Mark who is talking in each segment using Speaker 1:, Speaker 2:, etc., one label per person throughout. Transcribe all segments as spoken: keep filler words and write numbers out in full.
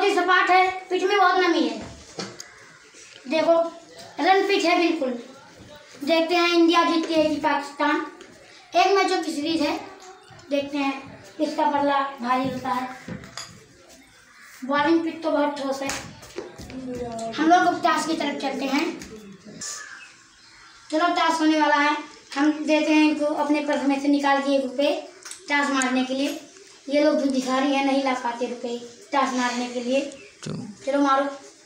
Speaker 1: बहुत ही सपाट है, पिच में बहुत नमी है। देखो रन पिच है बिल्कुल। देखते हैं इंडिया जीतती है कि पाकिस्तान। एक मैचों की सीरीज है, देखते हैं किसका बल्ला भारी होता है। बॉलिंग पिच तो बहुत ठोस है। हम लोग अब टॉस की तरफ चलते हैं। चलो टॉस होने वाला है, हम देते हैं इनको अपने पर्स में से निकाल के एक रुपये टॉस मारने के लिए। ये लोग भी भिखारी हैं, नहीं ला पाते रुपये टॉस मारने के लिए। चलो मारो।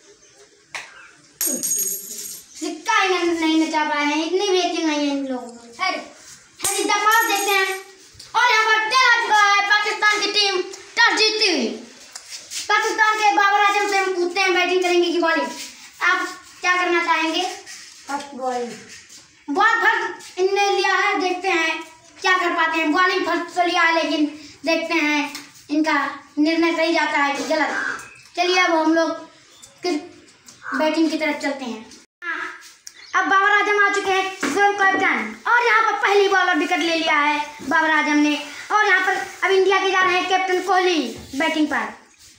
Speaker 1: सिक्का ही नहीं नचा पाए हैं, इतनी भी यकीन नहीं है इन लोगों को। पास देखते हैं और यहाँ पर तेल आ चुका है। पाकिस्तान की टीम टॉस जीतती हुई। पाकिस्तान के बाबर आजम से हम पूछते हैं बैटिंग करेंगे कि बॉलिंग। आप क्या करना चाहेंगे? First bowling. बॉल फर्स्ट इनने लिया है, देखते हैं क्या कर पाते हैं। बॉलिंग फर्स्ट तो लिया है, लेकिन देखते हैं इनका निर्णय सही जाता है कि गलत। चलिए अब हम लोग किस बैटिंग की तरफ चलते हैं। अब बाबर आजम आ चुके हैं स्वयं कैप्टन, और यहाँ पर पहली बॉल और विकेट ले लिया है बाबर आजम ने। और यहाँ पर अब इंडिया के जा रहे हैं कैप्टन कोहली बैटिंग पर।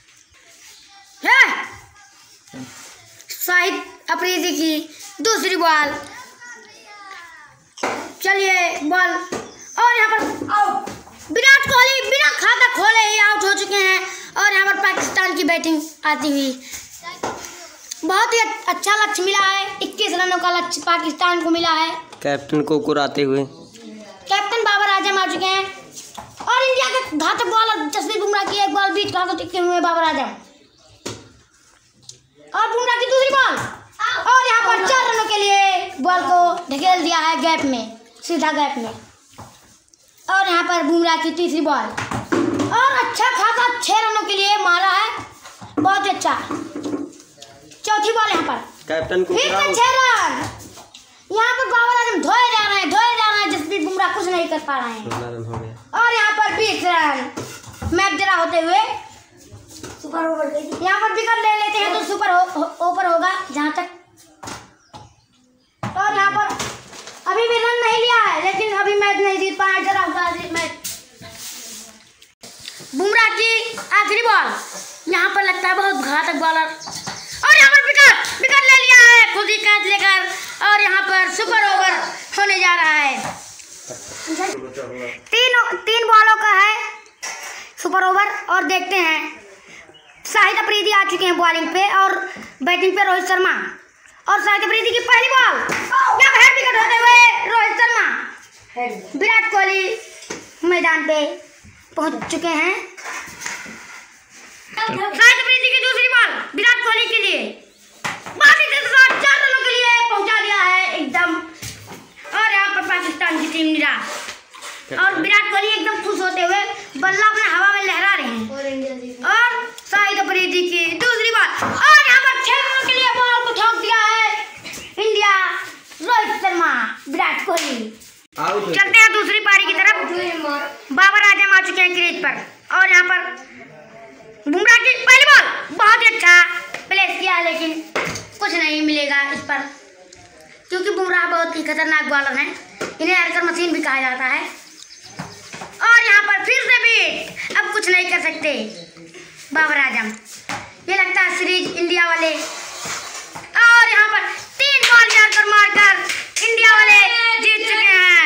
Speaker 1: शाहिद अफरीदी की दूसरी बॉल। चलिए बॉल, और यहाँ पर आउट। विराट कोहली बिना खाता खोले ही आउट हो चुके हैं। और यहाँ पर पाकिस्तान की बैटिंग आती हुई। बहुत ही अच्छा लक्ष्य मिला है, इक्कीस रनों का लक्ष्य पाकिस्तान को मिला है।
Speaker 2: कैप्टन को कुराते हुए
Speaker 1: कैप्टन बाबर आजम आ चुके हैं। और इंडिया के घातक बॉलर जसप्रीत बुमराह की एक बॉल बीच घातक टिकते हुए बाबर आजम। और बुमराह की दूसरी बॉल, और यहाँ पर चार रनों के लिए बॉल को ढकेल दिया है गैप में, सीधा गैप में। और यहाँ पर बुमराह की तीसरी बॉल, और अच्छा खासा छह रनों के लिए मारा है, बहुत अच्छा। चौथी बॉल यहाँ पर
Speaker 2: कैप्टन को
Speaker 1: फिर से छह रन। यहाँ पर बाबर आजम धोए जा रहे हैं, धोए जा रहे हैं। जसप्रीत बुमराह कुछ नहीं कर पा रहे हैं। और यहाँ पर बीस रन मैच जरा होते हुए सुपर ओवर। यहाँ पर विकेट ले लेते हैं तो सुपर ओवर हो, होगा जहाँ तक। और यहाँ पर अभी भी रन नहीं लिया है, लेकिन अभी मैच नहीं जीत पाए, जरा हुआ मैच। बुमराह की आखिरी बॉल, यहाँ पर लगता है बहुत घातक बॉलर। और यहाँ पर विकेट विकेट ले लिया है खुद ही कैच लेकर। और यहाँ पर सुपर ओवर होने जा रहा है। तीन तीन बॉलों का है सुपर ओवर। और देखते हैं शाहिद अफरीदी आ चुके हैं बॉलिंग पे, और बैटिंग पे रोहित शर्मा। और शाहिद अफरीदी की पहली बॉल, यहाँ पर हेड विकेट होते हुए रोहित शर्मा। विराट कोहली मैदान पे पहुंच चुके हैं। शाहिद अफरीदी की दूसरी बॉल विराट कोहली के लिए, चार रनों के लिए पहुंचा दिया है एकदम। और यहाँ पर पाकिस्तान की टीम निराश, और विराट कोहली एकदम खुश होते हुए बल्ला अपने हवा में लहरा रहे हैं। और शाहिद अफरीदी की दूसरी बॉल, और यहाँ पर छह रनों के लिए बॉल को ठोक दिया है इंडिया। रोहित शर्मा, विराट कोहली। चलते हैं दूसरी पारी की तरफ। बाबर आजम आ चुके हैं क्रीज पर, और यहाँ पर बुमराह की पहली बॉल, बहुत ही अच्छा प्लेस किया, लेकिन कुछ नहीं मिलेगा इस पर, क्योंकि बुमराह बहुत ही खतरनाक बॉलर हैं। इन्हें एरकर मशीन भी कहा जाता है। और यहाँ पर फिर से भी अब कुछ नहीं कर सकते बाबर आजम। ये लगता है सीरीज इंडिया वाले। और यहाँ पर तीन बॉल मारकर मारकर इंडिया वाले जीत चुके हैं।